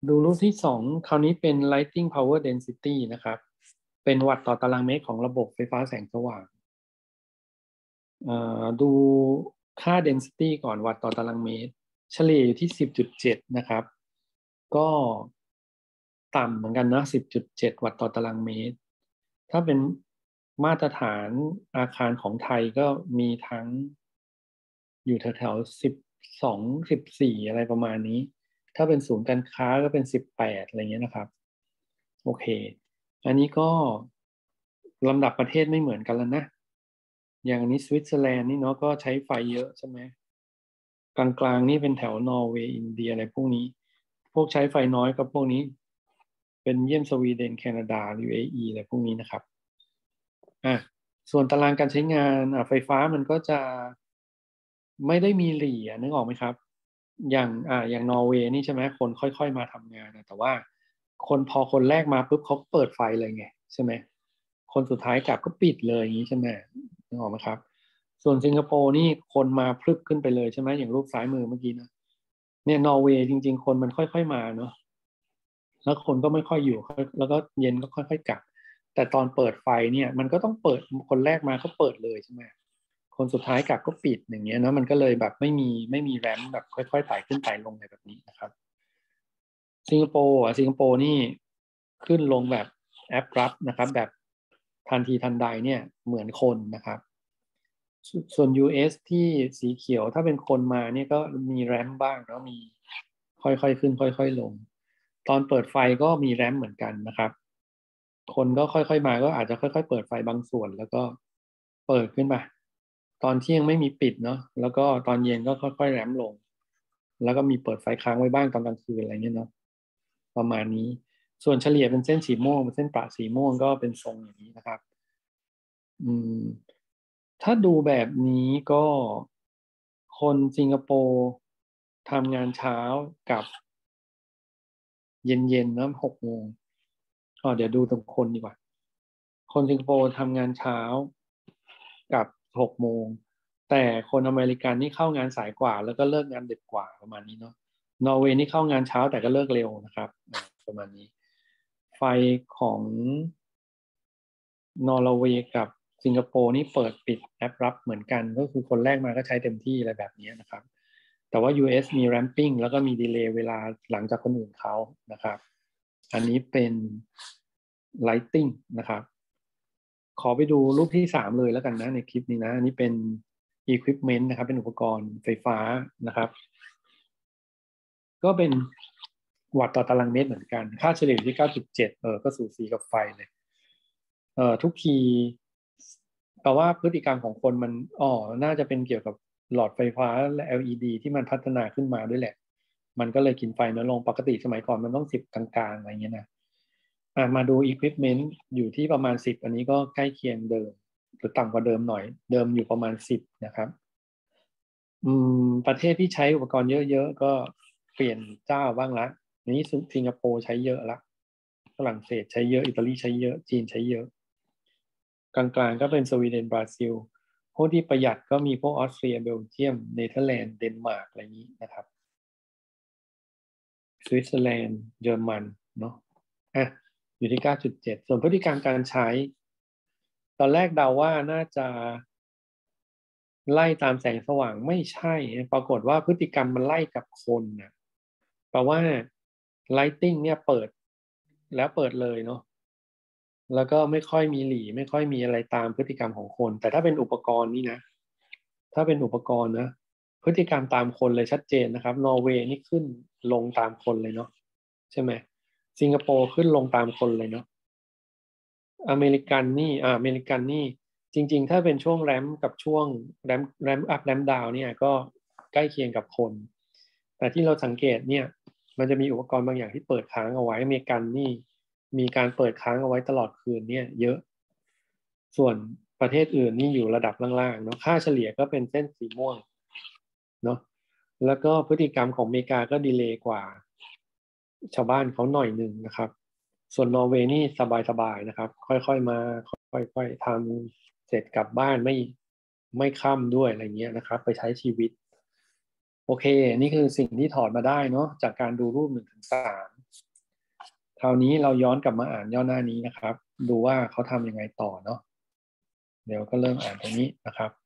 ดูรูปที่สองคราวนี้เป็น lighting power density นะครับเป็นวัตต์ต่อตารางเมตรของระบบไฟฟ้าแสงสว่างดูค่า density ก่อนวัตต์ต่อตารางเมตรเฉลี่ยอยู่ที่10.7นะครับก็ต่ำเหมือนกันนะ10.7วัตต์ต่อตารางเมตรถ้าเป็นมาตรฐานอาคารของไทยก็มีทั้งอยู่แถวๆ1214อะไรประมาณนี้ถ้าเป็นศูนย์การค้าก็เป็น18อะไรเงี้ยนะครับโอเคอันนี้ก็ลำดับประเทศไม่เหมือนกันแล้วนะอย่างนี้สวิตเซอร์แลนด์นี่เนาะก็ใช้ไฟเยอะใช่ไหมกลางๆนี่เป็นแถวนอร์เวย์อินเดียอะไรพวกนี้พวกใช้ไฟน้อยก็พวกนี้เป็นเยี่ยมสวีเดนแคนาดา UAE อะไรพวกนี้นะครับอ่ะส่วนตารางการใช้งานไฟฟ้ามันก็จะไม่ได้มีหรี่นึกออกไหมครับอย่างนอร์เวย์นี่ใช่ไหมคนค่อยๆมาทำงานนะแต่ว่าพอคนแรกมาปุ๊บเขาเปิดไฟเลยไงใช่ไหมคนสุดท้ายกลับก็ปิดเลยอย่างนี้ใช่ไหมนึกออกไหมครับส่วนสิงคโปร์นี่คนมาพรึบขึ้นไปเลยใช่ไหมอย่างรูปซ้ายมือเมื่อกี้นะเนี่ยนอร์เวย์จริงๆคนมันค่อยๆมาเนาะแล้วคนก็ไม่ค่อยอยู่แล้วก็เย็นก็ค่อยๆกลับแต่ตอนเปิดไฟเนี่ยมันก็ต้องเปิดคนแรกมาก็เปิดเลยใช่ไหม คนสุดท้ายกลับก็ปิดอย่างเงี้ยเนาะมันก็เลยแบบไม่มีแรมแบบค่อยๆไต่ขึ้นไต่ลงอะไรแบบนี้นะครับสิงคโปร์นี่ขึ้นลงแบบแอปรับนะครับแบบทันทีทันใดเนี่ยเหมือนคนนะครับส่วน US ที่สีเขียวถ้าเป็นคนมาเนี่ยก็มีแรมบ้างเนาะมีค่อยๆขึ้นค่อยๆลงตอนเปิดไฟก็มีแรมเหมือนกันนะครับคนก็ค่อยๆมาก็อาจจะค่อยๆเปิดไฟบางส่วนแล้วก็เปิดขึ้นไปตอนเที่ยงไม่มีปิดเนาะแล้วก็ตอนเย็นก็ค่อยๆแรมลงแล้วก็มีเปิดไฟค้างไว้บ้างตอนกลางคืนอะไรเงี้ยเนาะประมาณนี้ส่วนเฉลี่ยเป็นเส้นสีม่วงเป็นเส้นประสีม่วงก็เป็นทรงอย่างนี้นะครับอืมถ้าดูแบบนี้ก็คนสิงคโปร์ทำงานเช้ากับเย็นๆนะ6 โมงเดี๋ยวดูตรงคนดีกว่า คนสิงคโปร์ทำงานเช้ากับ6 โมงแต่คนอเมริกันนี่เข้างานสายกว่าแล้วก็เลิกงานดึกกว่าประมาณนี้เนาะนอร์เวย์นี่เข้างานเช้าแต่ก็เลิกเร็วนะครับประมาณนี้ไฟของนอร์เวย์กับสิงคโปร์นี่เปิดปิดแอปรับเหมือนกันก็คือคนแรกมาก็ใช้เต็มที่อะไรแบบนี้นะครับแต่ว่า US มี ramping แล้วก็มีดีเลย์เวลาหลังจากคนอื่นเขานะครับอันนี้เป็น lighting นะครับ ขอไปดูรูปที่3เลยแล้วกันนะในคลิปนี้นะอันนี้เป็น equipment นะครับเป็นอุปกรณ์ไฟฟ้านะครับก็เป็นวัตต์ต่อตารางเมตรเหมือนกันค่าเฉลี่ยที่9.7ก็สูสีกับไฟเลยทุกทีแปลว่าพฤติกรรมของคนมันน่าจะเป็นเกี่ยวกับหลอดไฟฟ้าและ LED ที่มันพัฒนาขึ้นมาด้วยแหละมันก็เลยกินไฟน้อยลงปกติสมัยก่อนมันต้อง10กลางๆอะไรเงี้ยนะมาดู equipment อยู่ที่ประมาณ10อันนี้ก็ใกล้เคียงเดิมหรือต่ำกว่าเดิมหน่อยเดิมอยู่ประมาณ10นะครับประเทศที่ใช้อุปกรณ์เยอะๆก็เปลี่ยนเจ้าบ้างละนี้สิงคโปร์ใช้เยอะละฝรั่งเศสใช้เยอะอิตาลีใช้เยอะจีนใช้เยอะกลางๆก็เป็นสวีเดนบราซิลพวกที่ประหยัดก็มีพวกออสเตรียเบลเยียมเนเธอร์แลนด์เดนมาร์กอะไรอย่างนี้นะครับสวิตเซอร์แลนด์เยอรมันเนาะอ่ะอยู่ที่9.7ส่วนพฤติกรรมการใช้ตอนแรกเดาว่าน่าจะไล่ตามแสงสว่างไม่ใช่ปรากฏว่าพฤติกรรมมันไล่กับคนนะแปลว่า lighting เนี่ยเปิดแล้วเปิดเลยเนาะแล้วก็ไม่ค่อยมีหลีไม่ค่อยมีอะไรตามพฤติกรรมของคนแต่ถ้าเป็นอุปกรณ์นี่นะถ้าเป็นอุปกรณ์นะพฤติกรรมตามคนเลยชัดเจนนะครับนอร์เวย์นี่ขึ้นลงตามคนเลยเนาะใช่ไหมสิงคโปร์ขึ้นลงตามคนเลยเนาะอเมริกันนี่จริงๆถ้าเป็นช่วงแรมกับช่วงแรมอัพแรมดาวเนี่ยก็ใกล้เคียงกับคนแต่ที่เราสังเกตเนี่ยมันจะมีอุปกรณ์บางอย่างที่เปิดค้างเอาไว้อเมริกันนี่มีการเปิดค้างเอาไว้ตลอดคืนเนี่ยเยอะส่วนประเทศอื่นนี่อยู่ระดับล่างๆเนาะค่าเฉลี่ยก็เป็นเส้นสีม่วงเนาะแล้วก็พฤติกรรมของอเมริกาก็ดีเลย์กว่าชาวบ้านเขาหน่อยหนึ่งนะครับ ส่วนนอร์เวย์นี่สบายๆนะครับค่อยๆมาค่อยๆทำเสร็จกลับบ้านไม่ค่ำด้วยอะไรเงี้ยนะครับไปใช้ชีวิตโอเคนี่คือสิ่งที่ถอดมาได้เนาะจากการดูรูป1 ถึง 3 ราวนี้เราย้อนกลับมาอ่านย่อหน้านี้นะครับดูว่าเขาทำยังไงต่อเนาะเดี๋ยวก็เริ่มอ่านตรงนี้นะครับ